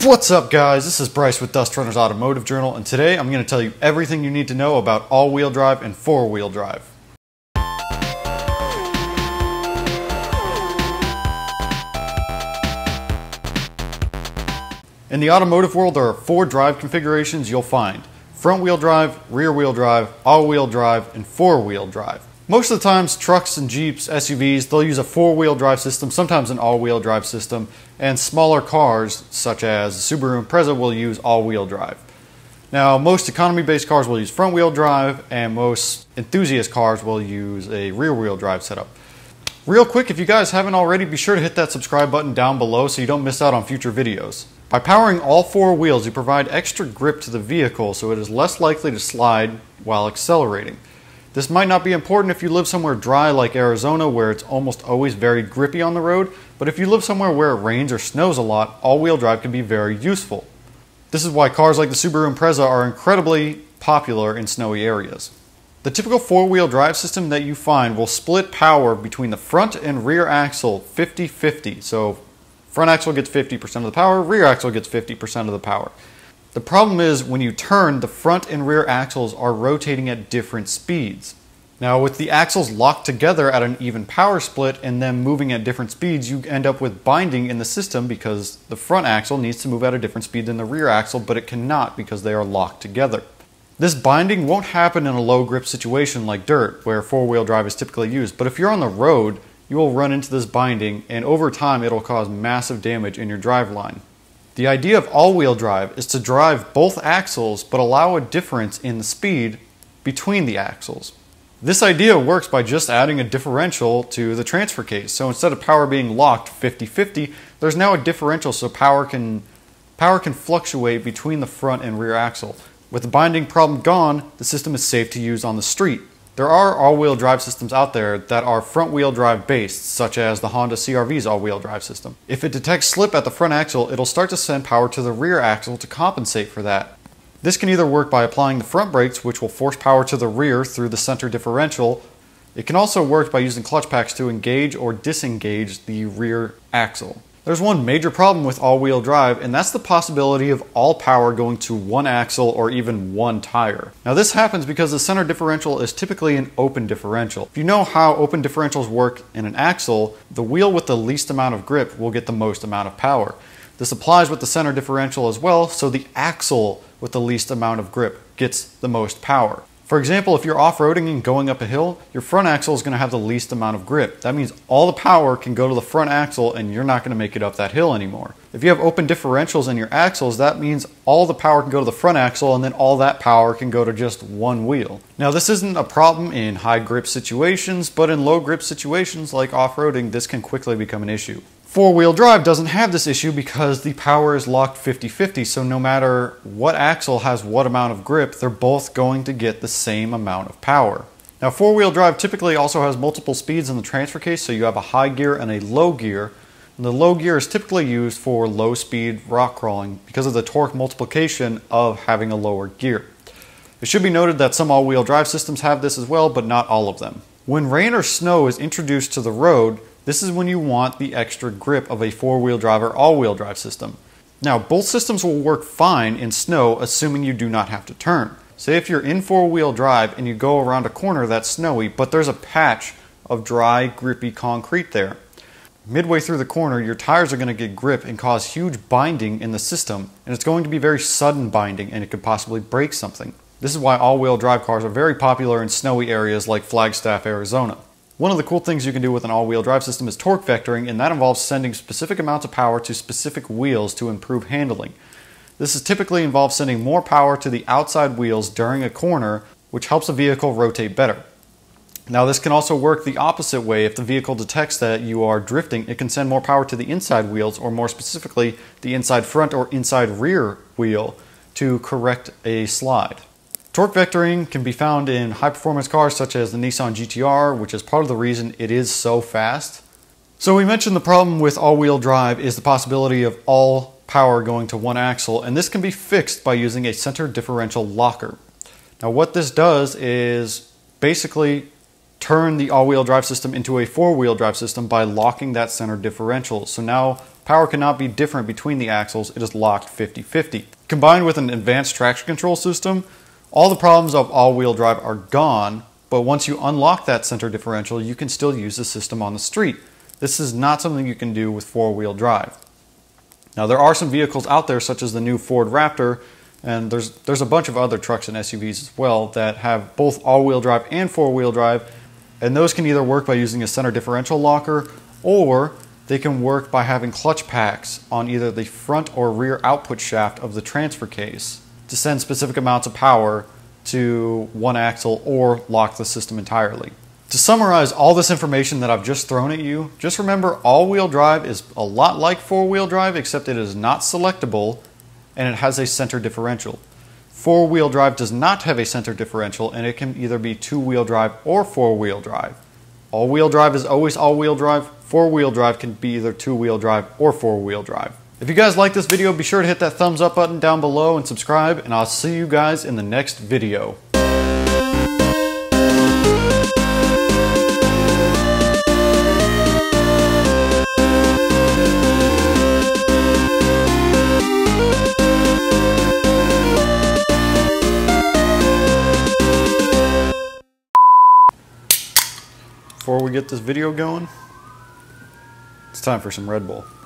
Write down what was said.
What's up, guys? This is Bryce with Dust Runner's Automotive Journal, and today I'm going to tell you everything you need to know about all-wheel drive and four-wheel drive. In the automotive world, there are four drive configurations you'll find: front-wheel drive, rear-wheel drive, all-wheel drive, and four-wheel drive. Most of the times, trucks and Jeeps, SUVs, they'll use a four-wheel drive system, sometimes an all-wheel drive system, and smaller cars, such as Subaru and Impreza, will use all-wheel drive. Now, most economy-based cars will use front-wheel drive, and most enthusiast cars will use a rear-wheel drive setup. Real quick, if you guys haven't already, be sure to hit that subscribe button down below so you don't miss out on future videos. By powering all four wheels, you provide extra grip to the vehicle so it is less likely to slide while accelerating. This might not be important if you live somewhere dry like Arizona, where it's almost always very grippy on the road, but if you live somewhere where it rains or snows a lot, all-wheel drive can be very useful. This is why cars like the Subaru Impreza are incredibly popular in snowy areas. The typical four-wheel drive system that you find will split power between the front and rear axle 50-50. So front axle gets 50% of the power, rear axle gets 50% of the power. The problem is when you turn, the front and rear axles are rotating at different speeds. Now, with the axles locked together at an even power split and then moving at different speeds, you end up with binding in the system because the front axle needs to move at a different speed than the rear axle, but it cannot because they are locked together. This binding won't happen in a low grip situation like dirt, where four-wheel drive is typically used, but if you're on the road, you will run into this binding, and over time it'll cause massive damage in your driveline. The idea of all-wheel drive is to drive both axles but allow a difference in the speed between the axles. This idea works by just adding a differential to the transfer case. So instead of power being locked 50-50, there's now a differential so power can fluctuate between the front and rear axle. With the binding problem gone, the system is safe to use on the street. There are all-wheel drive systems out there that are front-wheel drive based, such as the Honda CR-V's all-wheel drive system. If it detects slip at the front axle, it'll start to send power to the rear axle to compensate for that. This can either work by applying the front brakes, which will force power to the rear through the center differential. It can also work by using clutch packs to engage or disengage the rear axle. There's one major problem with all-wheel drive, and that's the possibility of all power going to one axle or even one tire. Now, this happens because the center differential is typically an open differential. If you know how open differentials work in an axle, the wheel with the least amount of grip will get the most amount of power. This applies with the center differential as well, so the axle with the least amount of grip gets the most power. For example, if you're off-roading and going up a hill, your front axle is going to have the least amount of grip. That means all the power can go to the front axle and you're not going to make it up that hill anymore. If you have open differentials in your axles, that means all the power can go to the front axle and then all that power can go to just one wheel. Now, this isn't a problem in high grip situations, but in low grip situations like off-roading, this can quickly become an issue. Four-wheel drive doesn't have this issue because the power is locked 50-50, so no matter what axle has what amount of grip, they're both going to get the same amount of power. Now, four-wheel drive typically also has multiple speeds in the transfer case, so you have a high gear and a low gear. And the low gear is typically used for low-speed rock crawling because of the torque multiplication of having a lower gear. It should be noted that some all-wheel drive systems have this as well, but not all of them. When rain or snow is introduced to the road, this is when you want the extra grip of a four-wheel drive or all-wheel drive system. Now, both systems will work fine in snow, assuming you do not have to turn. Say if you're in four-wheel drive and you go around a corner that's snowy, but there's a patch of dry, grippy concrete there. Midway through the corner, your tires are going to get grip and cause huge binding in the system, and it's going to be very sudden binding, and it could possibly break something. This is why all-wheel drive cars are very popular in snowy areas like Flagstaff, Arizona. One of the cool things you can do with an all-wheel drive system is torque vectoring, and that involves sending specific amounts of power to specific wheels to improve handling. This is typically involves sending more power to the outside wheels during a corner, which helps the vehicle rotate better. Now, this can also work the opposite way. If the vehicle detects that you are drifting, it can send more power to the inside wheels, or more specifically, the inside front or inside rear wheel to correct a slide. Torque vectoring can be found in high-performance cars such as the Nissan GT-R, which is part of the reason it is so fast. So we mentioned the problem with all-wheel drive is the possibility of all power going to one axle, and this can be fixed by using a center differential locker. Now, what this does is basically turn the all-wheel drive system into a four-wheel drive system by locking that center differential. So now Power cannot be different between the axles, it is locked 50-50. Combined with an advanced traction control system, all the problems of all-wheel drive are gone, but once you unlock that center differential, you can still use the system on the street. This is not something you can do with four-wheel drive. Now there are some vehicles out there such as the new Ford Raptor, and there's a bunch of other trucks and SUVs as well that have both all-wheel drive and four-wheel drive, and those can either work by using a center differential locker, or they can work by having clutch packs on either the front or rear output shaft of the transfer case to send specific amounts of power to one axle or lock the system entirely. To summarize all this information that I've just thrown at you, just remember all-wheel drive is a lot like four-wheel drive, except it is not selectable and it has a center differential. Four-wheel drive does not have a center differential, and it can either be two-wheel drive or four-wheel drive. All-wheel drive is always all-wheel drive. Four-wheel drive can be either two-wheel drive or four-wheel drive. If you guys like this video, be sure to hit that thumbs up button down below and subscribe, and I'll see you guys in the next video. Before we get this video going, it's time for some Red Bull.